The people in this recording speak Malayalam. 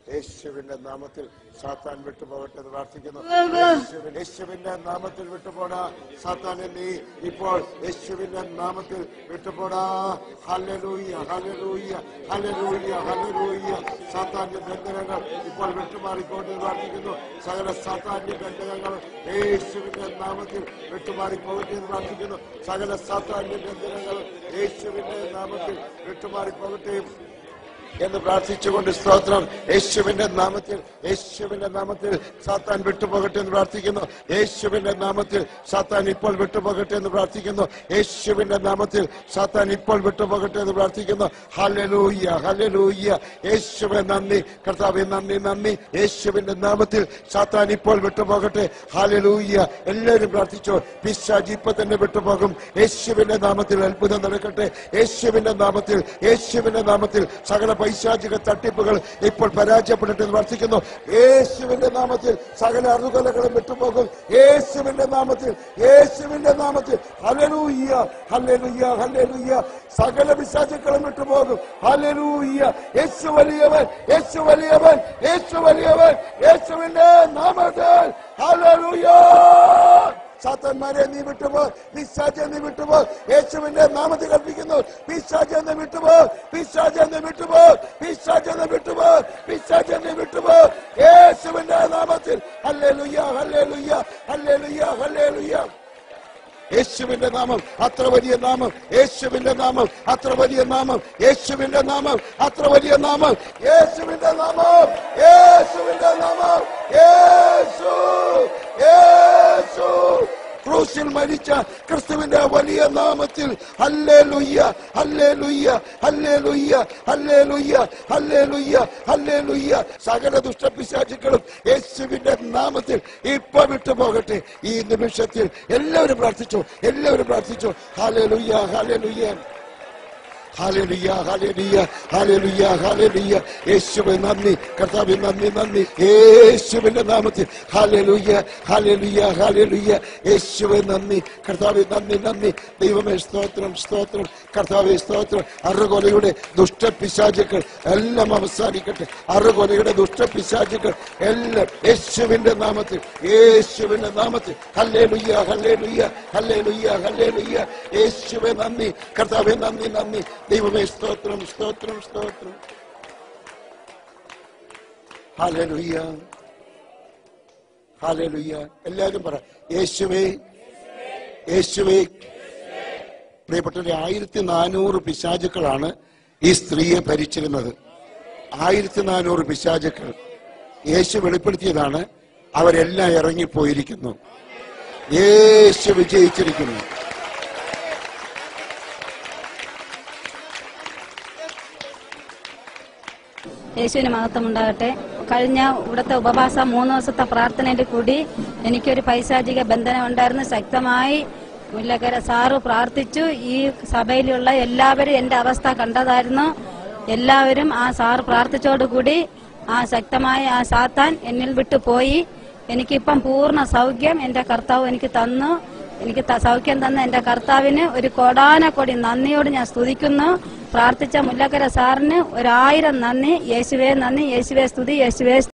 യേശുവിന്റെ നാമത്തിൽ സാത്താൻ വിട്ടുപോകട്ടെ എന്ന് പ്രാർത്ഥിക്കുന്നു. യേശുവിന്റെ നാമത്തിൽ വിട്ടുപോടാ സാത്താനെ, നീ ഇപ്പോൾ യേശുവിന്റെ നാമത്തിൽ വിട്ടുപോടാ. ഹല്ലേലൂയ, ഹല്ലേലൂയ, ഹല്ലേലൂയ, ഹല്ലേലൂയ. സാത്താന്റെ ബന്ധനങ്ങൾ ഇപ്പോൾ വിട്ടുമാറിക്കൊണ്ട് പ്രാർത്ഥിക്കുന്നു. സകല സാത്താന്റെ ബന്ധനങ്ങൾ യേശുവിന്റെ നാമത്തിൽ വിട്ടുമാറിപ്പോകട്ടെ എന്ന് പ്രാർത്ഥിക്കുന്നു. സകല സാത്താന്റെ ബന്ധനങ്ങൾ യേശുവിന്റെ നാമത്തിൽ വിട്ടുമാറിപ്പോകട്ടെ എന്ന് പ്രാർത്ഥിച്ചുകൊണ്ട് സ്തോത്രം. യേശുവിന്റെ നാമത്തിൽ, യേശുവിന്റെ നാമത്തിൽ സാത്താൻ വിട്ടുപോകട്ടെ എന്ന് പ്രാർത്ഥിക്കുന്നു. യേശുവിന്റെ നാമത്തിൽ സാത്താൻ ഇപ്പോൾ വിട്ടുപോകട്ടെ എന്ന് പ്രാർത്ഥിക്കുന്നു. യേശുവിന്റെ നാമത്തിൽ സാത്താൻ ഇപ്പോൾ വിട്ടുപോകട്ടെ എന്ന് പ്രാർത്ഥിക്കുന്നു. ഹല്ലേലൂയ, ഹല്ലേലൂയ. യേശുവേ നന്ദി, കർത്താവേ നന്ദി, നന്ദി. യേശുവിന്റെ നാമത്തിൽ സാത്താൻ ഇപ്പോൾ വിട്ടുപോകട്ടെ. ഹല്ലേലൂയ. എല്ലാവരും പ്രാർത്ഥിച്ചോ. പിശാച് ഇപ്പൊ തന്നെ വിട്ടുപോകും. യേശുവിന്റെ നാമത്തിൽ അത്ഭുതം നടക്കട്ടെ. യേശുവിന്റെ നാമത്തിൽ, യേശുവിന്റെ നാമത്തിൽ സകല പൈശാചിക തട്ടിപ്പുകൾ ഇപ്പോൾ പരാജയപ്പെടട്ടെ എന്ന് പ്രാർത്ഥിക്കുന്നു. യേശുവിന്റെ നാമത്തിൽ സകല അറുകലകളും വിട്ടുപോകും. യേശുവിന്റെ നാമത്തിൽ, യേശുവിന്റെ നാമത്തിൽ. ഹല്ലേലൂയ, ഹല്ലേലൂയ, ഹല്ലേലൂയ. സകല പിശാചുക്കളും വിട്ടുപോകും. ഹല്ലേലൂയ. യേശു വലിയവൻ, യേശു വലിയവൻ, യേശു വലിയവൻ. യേശുവിന്റെ നാമത്തിൽ ഹല്ലേലൂയ. സാത്താന്മാരെ നീ വിട്ടുപോ, പിശാചെ നീ വിട്ടുപോ. യേശുവിന്റെ നാമത്തിൽ കൽപ്പിക്കുന്നു. പിശാചെ നീ വിട്ടുപോ, പിശാചെ നീ വിട്ടുപോ, പിശാചെ നീ വിട്ടുപോ, പിശാചെ നീ വിട്ടുപോ. യേശുവിന്റെ നാമത്തിൽ ഹല്ലേലൂയ, ഹല്ലേലൂയ, ഹല്ലേലൂയ, ഹല്ലേലൂയ. യേശുവിന്റെ നാമം അത്ര വലിയ നാമം. യേശുവിന്റെ നാമം അത്ര വലിയ നാമം. യേശുവിന്റെ നാമം അത്ര വലിയ നാമം. യേശുവിന്റെ നാമം, യേശുവിന്റെ നാമം. യേശു, യേശു ക്രൂശിൽ മരിച്ച ക്രിസ്തുവിന്റെ വലിയ നാമത്തിൽ ഹല്ലേലൂയ, ഹല്ലേലൂയ, ഹല്ലേലൂയ, ഹല്ലേലൂയ, ഹല്ലേലൂയ, ഹല്ലേലൂയ. സകല ദുഷ്ടപിശാചുക്കളും യേശുവിന്റെ നാമത്തിൽ ഇപ്പൊ വിട്ടുപോകട്ടെ. ഈ നിമിഷത്തിൽ എല്ലാവരും പ്രാർത്ഥിച്ചു, എല്ലാവരും പ്രാർത്ഥിച്ചു. ഹല്ലേലൂയ, ഹല്ലേലൂയ, ഹല്ലേലൂയ, ഹല്ലേലൂയ, ഹല്ലേലൂയ, ഹല്ലേലൂയ. യേശുവേ നന്ദി, കർത്താവേ നന്ദി, നന്ദി. യേശുവിന്റെ നാമത്തിൽ ഹല്ലേലൂയ, ഹല്ലേലൂയ, ഹല്ലേലൂയ. യേശുവേ നന്ദി, കർത്താവേ നന്ദി, നന്ദി. ദൈവമേ സ്തോത്രം, സ്തോത്രം, കർത്താവേ സ്തോത്രം. അറുകൊലയുടെ ദുഷ്ടപിശാചുക്കൾ എല്ലാം അവസാനിക്കട്ടെ. അറുകൊലയുടെ ദുഷ്ടപിശാചുക്കൾ എല്ലാം യേശുവിന്റെ നാമത്തിൽ, യേശുവിന്റെ നാമത്തിൽ. ഹല്ലേലൂയ, ഹല്ലേലൂയ, ഹല്ലേലൂയ, ഹല്ലേലൂയ. യേശുവേ നന്ദി, കർത്താവേ നന്ദി, നന്ദി. ദൈവമേ സ്തോത്രം, സ്തോത്രം, സ്തോത്രം. ഹല്ലേലൂയ, ഹല്ലേലൂയ. എല്ലാവരും പറ യേശുവേ, യേശുവേ. പ്രിയപ്പെട്ടവരെ, 1400 പിശാചുക്കളാണ് ഈ സ്ത്രീയെ ഭരിച്ചിരുന്നത്. 1400 പിശാചുക്കൾ യേശു വെളിപ്പെടുത്തിയതാണ്. അവരെല്ലാം ഇറങ്ങിപ്പോയിരിക്കുന്നു. യേശു വിജയിച്ചിരിക്കുന്നു. യേശുവിന് മഹത്വം ഉണ്ടാകട്ടെ. കഴിഞ്ഞ ഇവിടുത്തെ ഉപവാസം 3 ദിവസത്തെ പ്രാർത്ഥനയുടെ കൂടി എനിക്കൊരു പൈശാചിക ബന്ധനം ഉണ്ടായിരുന്നു. ശക്തമായി മുല്ലക്കര സാറ് പ്രാർത്ഥിച്ചു. ഈ സഭയിലുള്ള എല്ലാവരും എന്റെ അവസ്ഥ കണ്ടതായിരുന്നു. എല്ലാവരും ആ സാറ് പ്രാർത്ഥിച്ചോടുകൂടി ആ ശക്തമായ ആ സാത്താൻ എന്നിൽ വിട്ടു പോയി. എനിക്കിപ്പം പൂർണ്ണ സൗഖ്യം എന്റെ കർത്താവ് എനിക്ക് തന്നു. എനിക്ക് സൗഖ്യം തന്ന എന്റെ കർത്താവിന് ഒരു കോടാനക്കോടി നന്ദിയോട് ഞാൻ സ്തുതിക്കുന്നു. പ്രാർത്ഥിച്ച മുല്ലക്കര സാറിന് 1000 നന്ദി. യേശുവേ നന്ദി, യേശുവേ സ്തുതി, യേശുവേ